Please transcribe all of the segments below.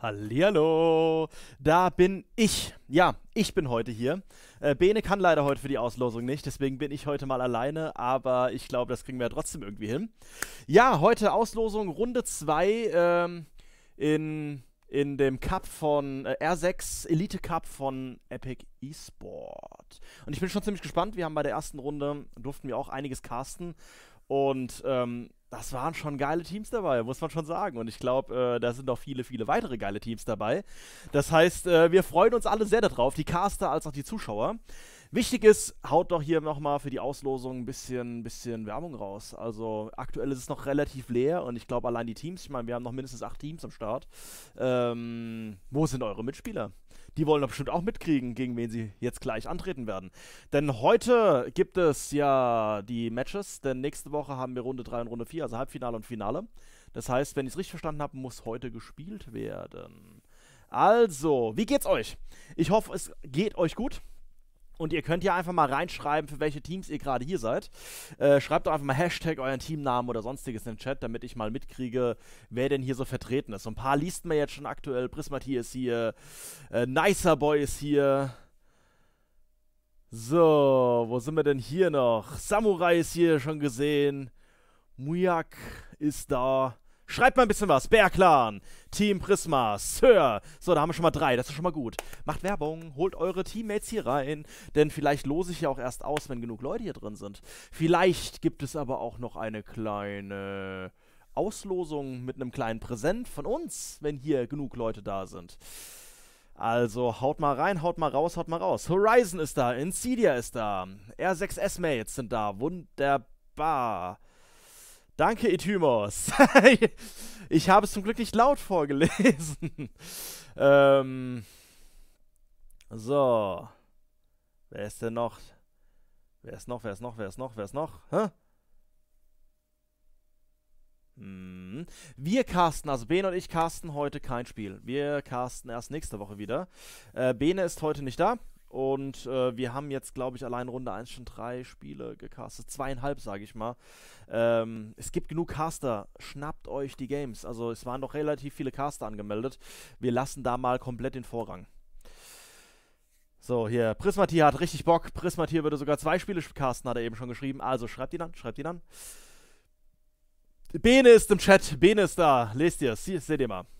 Hallihallo, da bin ich. Ja, ich bin heute hier. Bene kann leider heute für die Auslosung nicht, deswegen bin ich heute mal alleine, aber ich glaube, das kriegen wir ja trotzdem irgendwie hin. Ja, heute Auslosung Runde 2 in dem Cup von R6 Elite Cup von Epic Esport. Und ich bin schon ziemlich gespannt. Wir haben bei der ersten Runde, durften wir auch einiges casten und das waren schon geile Teams dabei, muss man schon sagen. Und ich glaube, da sind auch viele, viele weitere geile Teams dabei. Das heißt, wir freuen uns alle sehr darauf, die Caster als auch die Zuschauer. Wichtig ist, haut doch hier nochmal für die Auslosung ein bisschen Werbung raus. Also aktuell ist es noch relativ leer und ich glaube allein die Teams, ich meine, wir haben noch mindestens 8 Teams am Start. Wo sind eure Mitspieler? Die wollen doch bestimmt auch mitkriegen, gegen wen sie jetzt gleich antreten werden. Denn heute gibt es ja die Matches, denn nächste Woche haben wir Runde 3 und Runde 4, also Halbfinale und Finale. Das heißt, wenn ich es richtig verstanden habe, muss heute gespielt werden. Also, wie geht's euch? Ich hoffe, es geht euch gut. Und ihr könnt ja einfach mal reinschreiben, für welche Teams ihr gerade hier seid. Schreibt doch einfach mal Hashtag euren Teamnamen oder sonstiges in den Chat, damit ich mal mitkriege, wer denn hier so vertreten ist. So ein paar liest man jetzt schon aktuell. Prismati ist hier, Nicer Boy ist hier. So, wo sind wir denn hier noch? Samurai ist hier schon gesehen. Muyak ist da. Schreibt mal ein bisschen was. Bär-Clan, Team Prisma, Sir. So, da haben wir schon mal 3. Das ist schon mal gut. Macht Werbung, holt eure Teammates hier rein. Denn vielleicht lose ich ja auch erst aus, wenn genug Leute hier drin sind. Vielleicht gibt es aber auch noch eine kleine Auslosung mit einem kleinen Präsent von uns, wenn hier genug Leute da sind. Also, haut mal rein, haut mal raus, haut mal raus. Horizon ist da, Insidia ist da, R6S-Mates sind da. Wunderbar. Danke, Etymos. Ich habe es zum Glück nicht laut vorgelesen. So. Wer ist denn noch? Wer ist noch? Hä? Wir casten, also Bene und ich casten heute kein Spiel. Wir casten erst nächste Woche wieder. Bene ist heute nicht da. Und wir haben jetzt, glaube ich, allein Runde 1 schon 3 Spiele gecastet. 2,5, sage ich mal. Es gibt genug Caster. Schnappt euch die Games. Also es waren doch relativ viele Caster angemeldet. Wir lassen da mal komplett den Vorrang. So, hier. Prismatier hat richtig Bock. Prismatier würde sogar 2 Spiele casten, hat er eben schon geschrieben. Also schreibt ihn an, schreibt ihn an. Bene ist im Chat. Bene ist da. Lest ihr es. Seht ihr mal.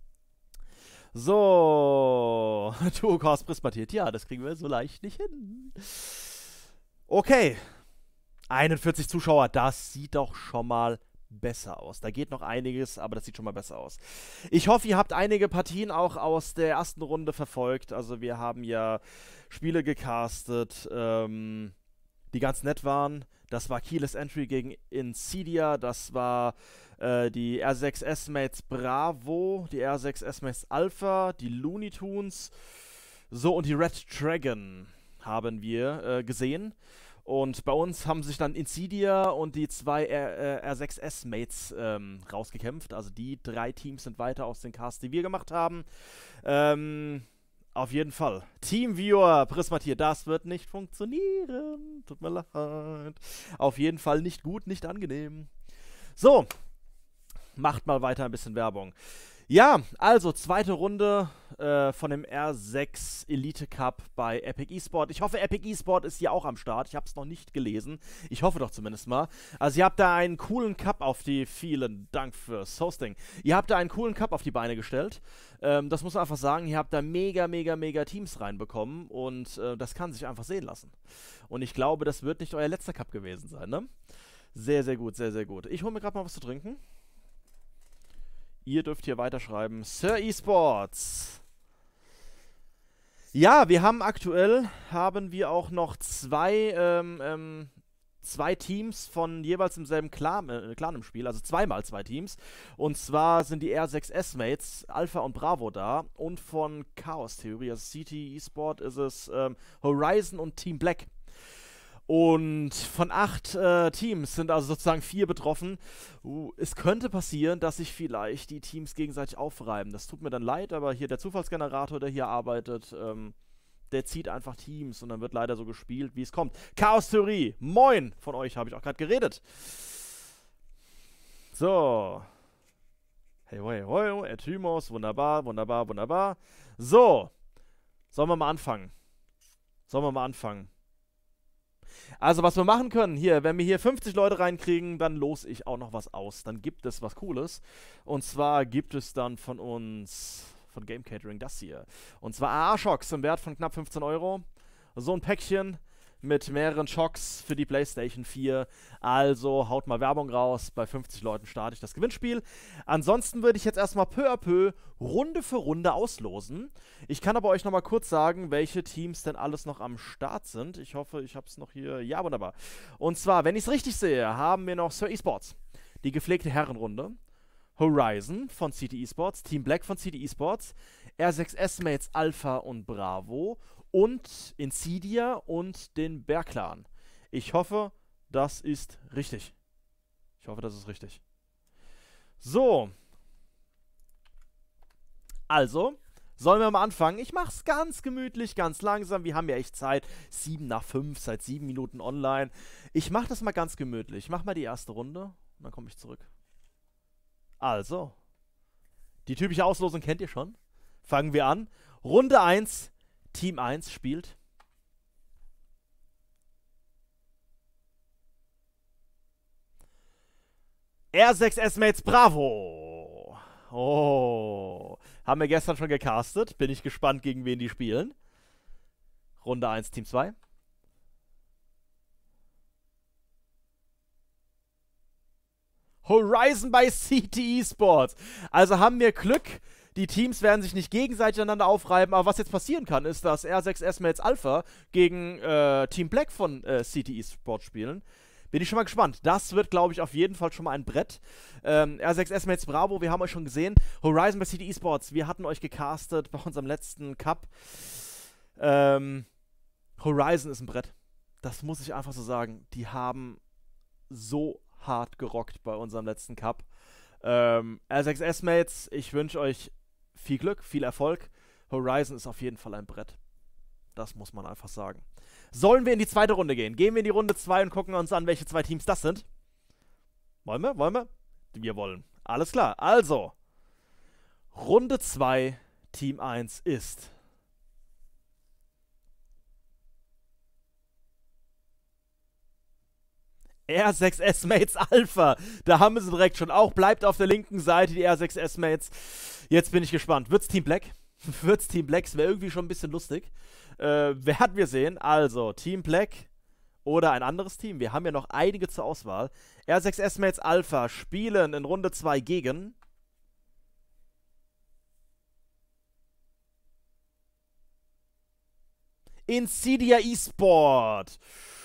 So, Duocast Prismatiert. Ja, das kriegen wir so leicht nicht hin. Okay. 41 Zuschauer, das sieht doch schon mal besser aus. Da geht noch einiges, aber das sieht schon mal besser aus. Ich hoffe, ihr habt einige Partien auch aus der ersten Runde verfolgt. Also wir haben ja Spiele gecastet, die ganz nett waren. Das war Keyless Entry gegen Insidia, das war die R6S-Mates Bravo, die R6S-Mates Alpha, die Looney Tunes, so und die Red Dragon haben wir gesehen. Und bei uns haben sich dann Insidia und die 2 R6S-Mates rausgekämpft. Also die 3 Teams sind weiter aus den Casts, die wir gemacht haben. Auf jeden Fall. Teamviewer, Prismatier, das wird nicht funktionieren. Tut mir leid. Auf jeden Fall nicht gut, nicht angenehm. So. Macht mal weiter ein bisschen Werbung. Ja, also zweite Runde von dem R6 Elite Cup bei Epic Esport. Ich hoffe, Epic Esport ist hier auch am Start. Ich habe es noch nicht gelesen. Ich hoffe doch zumindest mal. Also ihr habt da einen coolen Cup auf die... Vielen Dank fürs Hosting. Ihr habt da einen coolen Cup auf die Beine gestellt. Das muss man einfach sagen. Ihr habt da mega Teams reinbekommen. Und das kann sich einfach sehen lassen. Und ich glaube, das wird nicht euer letzter Cup gewesen sein, ne? Sehr, sehr gut, sehr, sehr gut. Ich hole mir gerade mal was zu trinken. Ihr dürft hier weiterschreiben. Sir Esports. Ja, wir haben aktuell, auch noch 2 Teams von jeweils im selben Clan im Spiel. Also 2x2 Teams. Und zwar sind die R6S-Mates, Alpha und Bravo da. Und von Chaos Theory, also CT Esport, ist es Horizon und Team Black. Und von 8 Teams sind also sozusagen 4 betroffen. Es könnte passieren, dass sich vielleicht die Teams gegenseitig aufreiben. Das tut mir dann leid, aber hier der Zufallsgenerator, der hier arbeitet, der zieht einfach Teams und dann wird leider so gespielt, wie es kommt. Chaos Theorie, moin! Von euch habe ich auch gerade geredet. So. Hey, hey, hey, Ertymos, wunderbar, wunderbar, wunderbar. So, sollen wir mal anfangen? Also, was wir machen können, hier, wenn wir hier 50 Leute reinkriegen, dann los ich auch noch was aus. Dann gibt es was Cooles. Und zwar gibt es dann von uns, von Game Catering, das hier. Und zwar AA-Shocks im Wert von knapp 15 Euro. So ein Päckchen mit mehreren Shocks für die PlayStation 4. Also haut mal Werbung raus. Bei 50 Leuten starte ich das Gewinnspiel. Ansonsten würde ich jetzt erstmal peu à peu Runde für Runde auslosen. Ich kann aber euch nochmal kurz sagen, welche Teams denn alles noch am Start sind. Ich hoffe, ich habe es noch hier. Ja, wunderbar. Und zwar, wenn ich es richtig sehe, haben wir noch Sir Esports, die gepflegte Herrenrunde. Horizon von CT Esports, Team Black von CT Esports, R6S Mates Alpha und Bravo und Insidia und den Bear-Clan. Ich hoffe, das ist richtig. So. Also, sollen wir mal anfangen? Ich mach's ganz gemütlich, ganz langsam. Wir haben ja echt Zeit. 7 nach 5, seit 7 Minuten online. Ich mach das mal ganz gemütlich. Ich mach mal die erste Runde und dann komme ich zurück. Also, die typische Auslosung kennt ihr schon. Fangen wir an. Runde 1. Team 1 spielt R6S Mates Bravo. Oh. Haben wir gestern schon gecastet. Bin ich gespannt, gegen wen die spielen. Runde 1, Team 2. Horizon bei CT Esports. Also haben wir Glück. Die Teams werden sich nicht gegenseitig aneinander aufreiben, aber was jetzt passieren kann, ist, dass R6S Mates Alpha gegen Team Black von CT Esports spielen. Bin ich schon mal gespannt. Das wird, glaube ich, auf jeden Fall schon mal ein Brett. R6S Mates Bravo, wir haben euch schon gesehen. Horizon bei CT Esports, wir hatten euch gecastet bei unserem letzten Cup. Horizon ist ein Brett. Das muss ich einfach so sagen. Die haben so hart gerockt bei unserem letzten Cup. R6S Mates, ich wünsche euch viel Glück, viel Erfolg. Horizon ist auf jeden Fall ein Brett. Das muss man einfach sagen. Sollen wir in die zweite Runde gehen? Gehen wir in die Runde 2 und gucken uns an, welche zwei Teams das sind? Wollen wir? Wir wollen. Alles klar. Also, Runde 2, Team 1 ist R6S Mates Alpha. Da haben wir sie direkt schon. Auch bleibt auf der linken Seite die R6S Mates. Jetzt bin ich gespannt. Wird's Team Black? Wird's Team Black? Das wäre irgendwie schon ein bisschen lustig. Werden wir sehen. Also, Team Black oder ein anderes Team. Wir haben ja noch einige zur Auswahl. R6S Mates Alpha spielen in Runde 2 gegen Insidia eSport.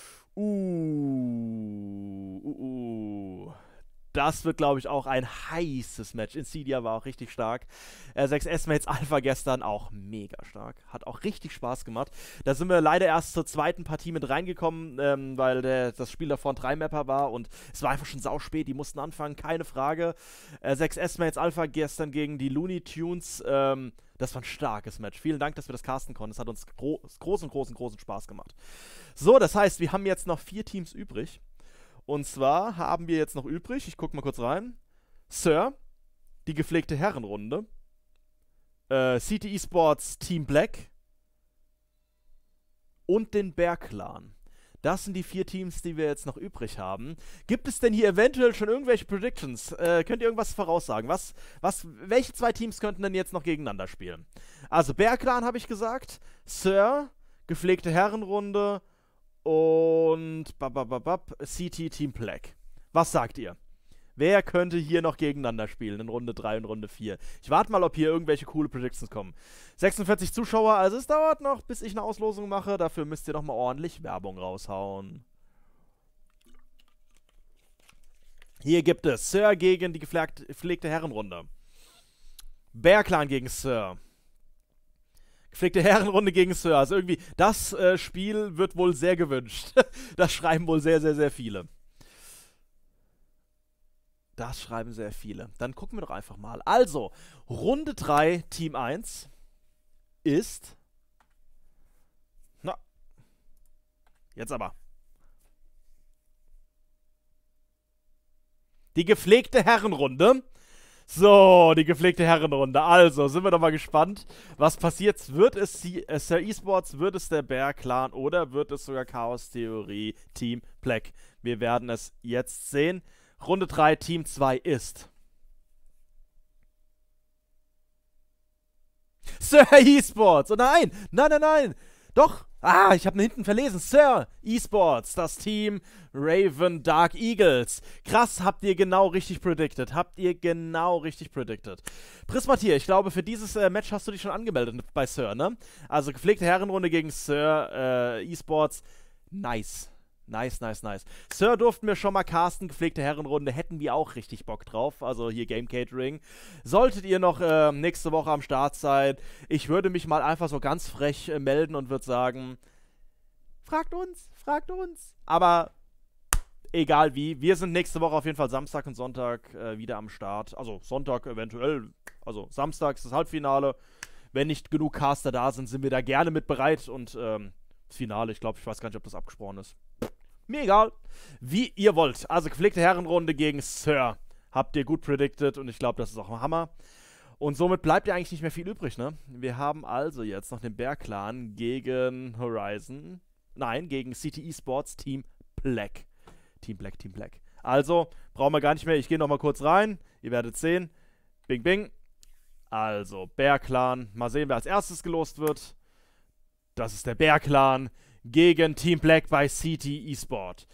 Das wird, glaube ich, auch ein heißes Match. Insidia war auch richtig stark. R6S Mates Alpha gestern auch mega stark. Hat auch richtig Spaß gemacht. Da sind wir leider erst zur zweiten Partie mit reingekommen, weil das Spiel davor ein 3-Mapper war und es war einfach schon sauspät. Die mussten anfangen, keine Frage. R6S Mates Alpha gestern gegen die Looney Tunes. Das war ein starkes Match. Vielen Dank, dass wir das casten konnten. Es hat uns großen Spaß gemacht. So, das heißt, wir haben jetzt noch 4 Teams übrig. Und zwar haben wir jetzt noch übrig, ich gucke mal kurz rein, Sir, die gepflegte Herrenrunde, CT Esports Team Black und den Bear-Clan. Das sind die 4 Teams, die wir jetzt noch übrig haben. Gibt es denn hier eventuell schon irgendwelche Predictions? Könnt ihr irgendwas voraussagen? Welche 2 Teams könnten denn jetzt noch gegeneinander spielen? Also Bear-Clan habe ich gesagt, Sir, gepflegte Herrenrunde und CT Team Black. Was sagt ihr? Wer könnte hier noch gegeneinander spielen in Runde 3 und Runde 4? Ich warte mal, ob hier irgendwelche coole Predictions kommen. 46 Zuschauer, also es dauert noch, bis ich eine Auslosung mache. Dafür müsst ihr noch mal ordentlich Werbung raushauen. Hier gibt es Sir gegen die gepflegte Herrenrunde. Bear-Clan gegen Sir. Gepflegte Herrenrunde gegen Sir. Also irgendwie, das Spiel wird wohl sehr gewünscht. Das schreiben wohl sehr viele. Das schreiben sehr viele. Dann gucken wir doch einfach mal. Also, Runde 3, Team 1 ist... Na, jetzt aber. Die gepflegte Herrenrunde. So, die gepflegte Herrenrunde. Also, sind wir doch mal gespannt, was passiert. Wird es Sir Esports, wird es der Bear Clan oder wird es sogar Chaos Theorie Team Black? Wir werden es jetzt sehen. Runde 3, Team 2 ist Sir Esports. Oh nein, nein, nein, nein. Doch. Ah, ich habe hinten verlesen. Sir Esports, das Team Raven Dark Eagles. Krass, habt ihr genau richtig predicted. Prismatier, ich glaube, für dieses Match hast du dich schon angemeldet bei Sir, ne? Also gepflegte Herrenrunde gegen Sir Esports. Nice. Nice. Sir durften wir schon mal casten, gepflegte Herrenrunde, hätten wir auch richtig Bock drauf. Also hier Game Catering. Solltet ihr noch nächste Woche am Start sein, ich würde mich mal einfach so ganz frech melden und würde sagen, fragt uns. Aber egal wie, wir sind nächste Woche auf jeden Fall Samstag und Sonntag wieder am Start. Also Sonntag eventuell, also Samstag ist das Halbfinale. Wenn nicht genug Caster da sind, sind wir da gerne mit bereit und das Finale, ich weiß gar nicht, ob das abgesprochen ist. Mir egal. Wie ihr wollt. Also gepflegte Herrenrunde gegen Sir. Habt ihr gut predicted und ich glaube, das ist auch ein Hammer. Und somit bleibt ja eigentlich nicht mehr viel übrig, ne? Wir haben also jetzt noch den Bear Clan gegen Horizon. Nein, gegen City Esports Team Black. Team Black. Also, brauchen wir gar nicht mehr. Ich gehe nochmal kurz rein. Ihr werdet sehen. Bing, bing. Also, Bear Clan. Mal sehen, wer als erstes gelost wird. Das ist der Bear Clan gegen Team Black bei City Esport.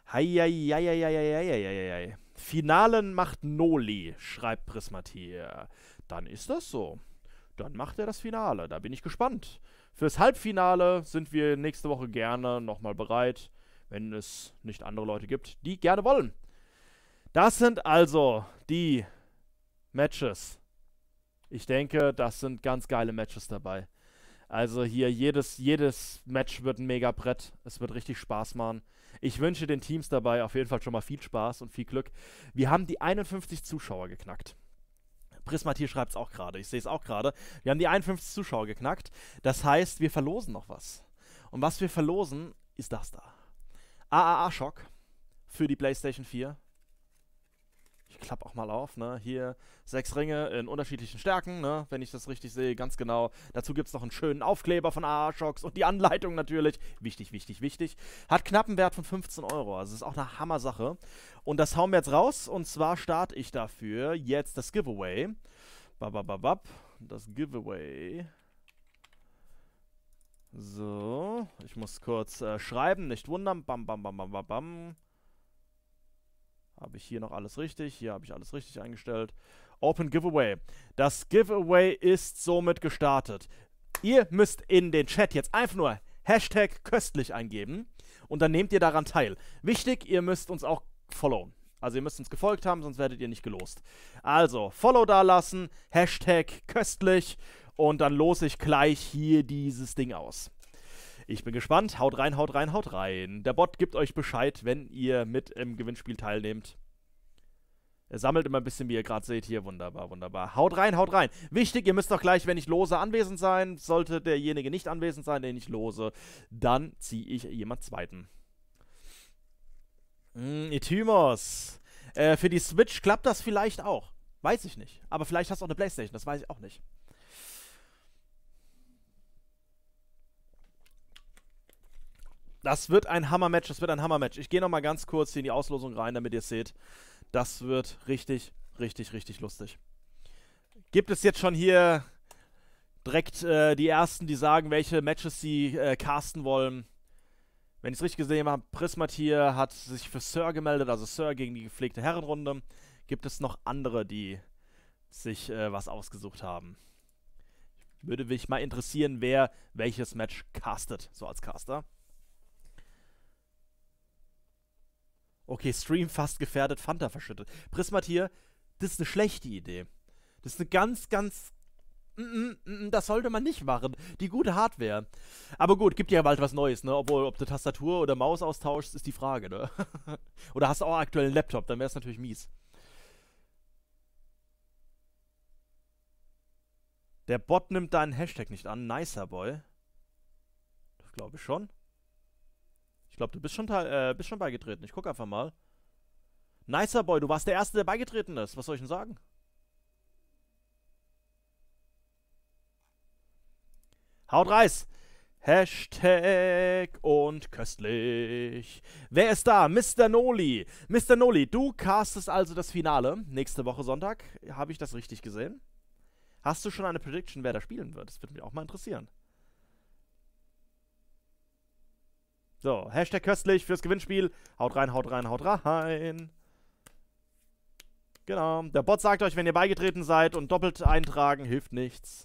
Heieieiei. Finalen macht Noli, schreibt Prismatier. Dann ist das so. Dann macht er das Finale. Da bin ich gespannt. Fürs Halbfinale sind wir nächste Woche gerne nochmal bereit, wenn es nicht andere Leute gibt, die gerne wollen. Das sind also die Matches. Ich denke, das sind ganz geile Matches dabei. Also hier, jedes Match wird ein Mega-Brett. Es wird richtig Spaß machen. Ich wünsche den Teams dabei auf jeden Fall schon mal viel Spaß und viel Glück. Wir haben die 51 Zuschauer geknackt. Prismatier schreibt es auch gerade. Ich sehe es auch gerade. Wir haben die 51 Zuschauer geknackt. Das heißt, wir verlosen noch was. Und was wir verlosen, ist das da. AAA-Shock für die PlayStation 4. Ich klappe auch mal auf, ne? Hier 6 Ringe in unterschiedlichen Stärken, ne? Wenn ich das richtig sehe, ganz genau. Dazu gibt es noch einen schönen Aufkleber von AA-Shocks und die Anleitung natürlich. Wichtig. Hat knappen Wert von 15 Euro. Also ist auch eine Hammer-Sache. Und das hauen wir jetzt raus. Und zwar starte ich dafür jetzt das Giveaway. Das Giveaway. So, ich muss kurz schreiben, nicht wundern. Bam. Habe ich hier noch alles richtig? Hier habe ich alles richtig eingestellt. Open Giveaway. Das Giveaway ist somit gestartet. Ihr müsst in den Chat jetzt einfach nur Hashtag köstlich eingeben und dann nehmt ihr daran teil. Wichtig, ihr müsst uns auch followen. Also ihr müsst uns gefolgt haben, sonst werdet ihr nicht gelost. Also, Follow da lassen, Hashtag köstlich und dann lose ich gleich hier dieses Ding aus. Ich bin gespannt. Haut rein. Der Bot gibt euch Bescheid, wenn ihr mit im Gewinnspiel teilnehmt. Er sammelt immer ein bisschen, wie ihr gerade seht. Hier, wunderbar. Haut rein. Wichtig, ihr müsst doch gleich, wenn ich lose, anwesend sein. Sollte derjenige nicht anwesend sein, den ich lose, dann ziehe ich jemand zweiten. Etymos. Für die Switch klappt das vielleicht auch. Weiß ich nicht. Aber vielleicht hast du auch eine Playstation, das weiß ich auch nicht. Das wird ein Hammer-Match. Ich gehe nochmal ganz kurz hier in die Auslosung rein, damit ihr es seht. Das wird richtig lustig. Gibt es jetzt schon hier direkt die Ersten, die sagen, welche Matches sie casten wollen? Wenn ich es richtig gesehen habe, Prismatier hat sich für Sir gemeldet, also Sir gegen die gepflegte Herrenrunde. Gibt es noch andere, die sich was ausgesucht haben? Würde mich mal interessieren, wer welches Match castet, so als Caster. Okay, Stream fast gefährdet, Fanta verschüttet. Prismatier, das ist eine schlechte Idee. Das ist eine ganz das sollte man nicht machen. Die gute Hardware. Aber gut, gibt ja bald was Neues, ne? Obwohl, ob du Tastatur oder Maus austauschst, ist die Frage, ne? Oder hast du auch aktuell einen Laptop, dann wäre es natürlich mies. Der Bot nimmt deinen Hashtag nicht an. Nicer Boy. Das glaube ich schon. Ich glaube, du bist schon beigetreten. Ich gucke einfach mal. Nicer Boy, du warst der Erste, der beigetreten ist. Was soll ich denn sagen? Haut reis! Hashtag und köstlich. Wer ist da? Mr. Noli. Mr. Noli, du castest also das Finale nächste Woche Sonntag. Habe ich das richtig gesehen? Hast du schon eine Prediction, wer da spielen wird? Das würde mich auch mal interessieren. So, Hashtag köstlich fürs Gewinnspiel. Haut rein, haut rein, haut rein. Genau. Der Bot sagt euch, wenn ihr beigetreten seid und doppelt eintragen, hilft nichts.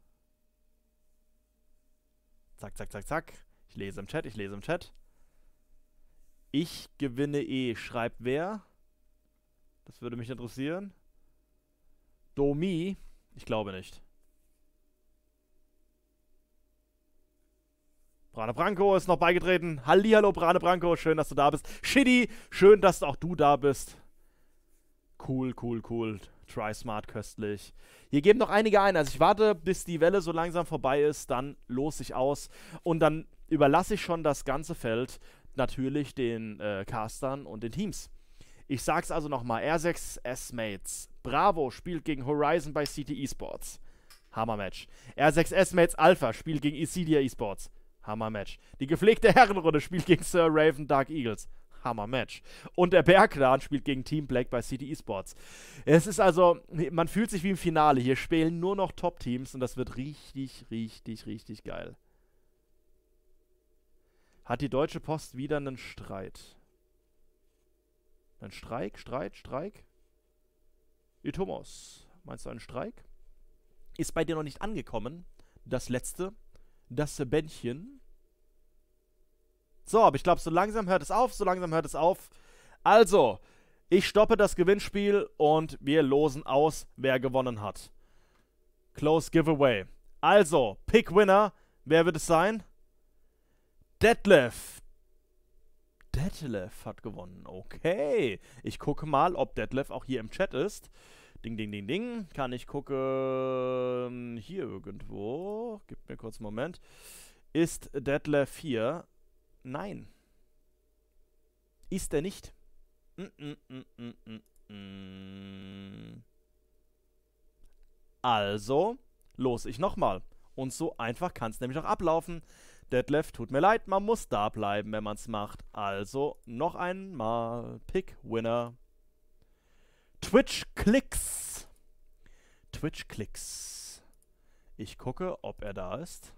Zack, zack, zack, zack. Ich lese im Chat, ich lese im Chat. Ich gewinne schreibt wer? Das würde mich interessieren. Domi? Ich glaube nicht. Brane Branko ist noch beigetreten. Hallihallo, Brane Branko. Schön, dass du da bist. Shitty, schön, dass auch du da bist. Cool, cool, cool. Try smart, köstlich. Hier geben noch einige ein. Also ich warte, bis die Welle so langsam vorbei ist. Dann los ich aus. Und dann überlasse ich schon das ganze Feld natürlich den Castern und den Teams. Ich sag's also nochmal. R6 S-Mates. Bravo spielt gegen Horizon bei CT Esports. Hammer-Match. R6 S-Mates Alpha spielt gegen Isidia Esports. Hammer-Match. Die gepflegte Herrenrunde spielt gegen Sir Raven Dark Eagles. Hammer-Match. Und der Bergclan spielt gegen Team Black bei CT Esports. Es ist also, man fühlt sich wie im Finale. Hier spielen nur noch Top-Teams und das wird richtig, richtig, richtig geil. Hat die Deutsche Post wieder einen Streit? Ein Streik? Streik? Thomas, meinst du einen Streik? Ist bei dir noch nicht angekommen? Das letzte? Das Bändchen? So, aber ich glaube, so langsam hört es auf, Also, ich stoppe das Gewinnspiel und wir losen aus, wer gewonnen hat. Close Giveaway. Also, Pick Winner. Wer wird es sein? Detlef. Detlef hat gewonnen. Okay. Ich gucke mal, ob Detlef auch hier im Chat ist. Ding, ding, ding, ding. Kann ich gucken. Hier irgendwo. Gib mir kurz einen Moment. Ist Detlef hier? Nein. Ist er nicht? Also, los ich nochmal. Und so einfach kann es nämlich auch ablaufen. Detlef, tut mir leid, man muss da bleiben, wenn man es macht. Also, noch einmal. Pick Winner. Twitch-Klicks. Twitch-Klicks. Ich gucke, ob er da ist.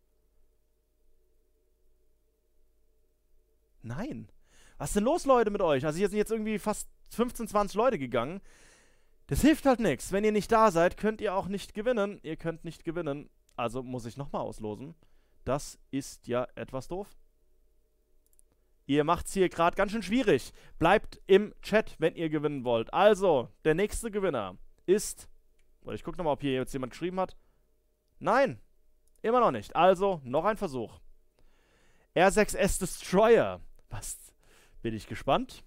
Nein. Was ist denn los, Leute, mit euch? Also hier sind jetzt irgendwie fast 15, 20 Leute gegangen. Das hilft halt nichts. Wenn ihr nicht da seid, könnt ihr auch nicht gewinnen. Ihr könnt nicht gewinnen. Also muss ich nochmal auslosen. Das ist ja etwas doof. Ihr macht's hier gerade ganz schön schwierig. Bleibt im Chat, wenn ihr gewinnen wollt. Also, der nächste Gewinner ist... Ich gucke nochmal, ob hier jetzt jemand geschrieben hat. Nein, immer noch nicht. Also, noch ein Versuch. R6S Destroyer. Was? Bin ich gespannt.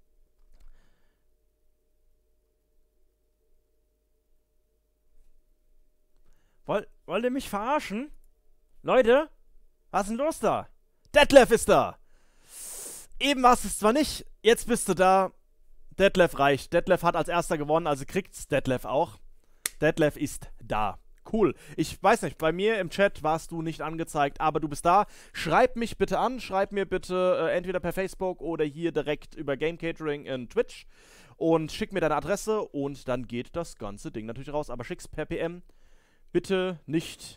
Wollt ihr mich verarschen? Leute, was ist denn los da? Detlef ist da. Eben warst es zwar nicht, jetzt bist du da. Detlef reicht. Detlef hat als erster gewonnen, also kriegt's Detlef auch. Detlef ist da. Cool. Ich weiß nicht, bei mir im Chat warst du nicht angezeigt, aber du bist da. Schreib mich bitte an. Schreib mir bitte entweder per Facebook oder hier direkt über Game Catering in Twitch und schick mir deine Adresse und dann geht das ganze Ding natürlich raus. Aber schick's per PM. Bitte nicht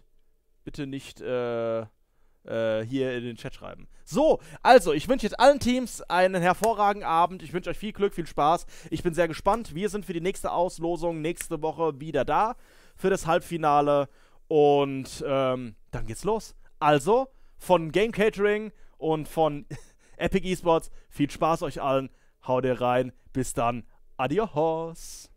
hier in den Chat schreiben. So, also, ich wünsche jetzt allen Teams einen hervorragenden Abend. Ich wünsche euch viel Glück, viel Spaß. Ich bin sehr gespannt. Wir sind für die nächste Auslosung nächste Woche wieder da für das Halbfinale. Und dann geht's los. Also, von Game Catering und von Epic Esports, viel Spaß euch allen. Haut rein. Bis dann. Adios.